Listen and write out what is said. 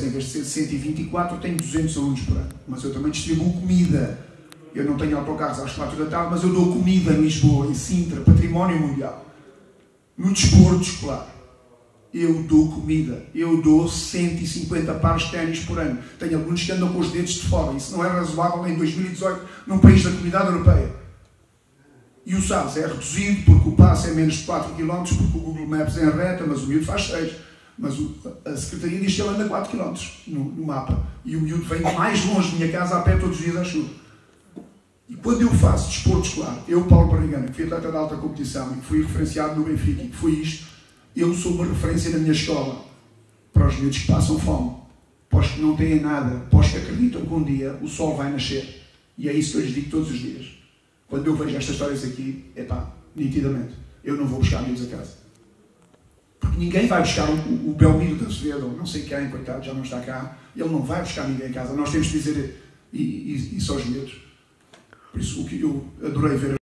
em vez de ser 124, tenho 200 alunos por ano. Mas eu também distribuo comida. Eu não tenho autocarros às 4 da tarde, mas eu dou comida em Lisboa, em Sintra, património mundial. No desporto escolar, eu dou comida. Eu dou 150 pares de ténis por ano. Tenho alunos que andam com os dedos de fora. Isso não é razoável em 2018, num país da Comunidade Europeia. E o SAS é reduzido porque o passo é menos de 4 km, porque o Google Maps é em reta, mas o miúdo faz 6. Mas a Secretaria diz que ele anda 4 km no mapa. E o miúdo vem mais longe da minha casa a pé todos os dias à chuva. E quando eu faço desporto escolar, eu, Paulo Barrigana, que fui atleta de alta competição e que fui referenciado no Benfica e que fui isto, eu sou uma referência na minha escola para os miúdos que passam fome, para os que não têm nada, para os que acreditam que um dia o sol vai nascer. E é isso que eu lhes digo todos os dias. Quando eu vejo estas histórias aqui, nitidamente, eu não vou buscar miúdos a casa. Porque ninguém vai buscar o Belmiro da Azevedo, ou não sei quem, coitado, já não está cá, ele não vai buscar ninguém a casa. Nós temos de dizer isso aos miúdos. Por isso, o que eu adorei ver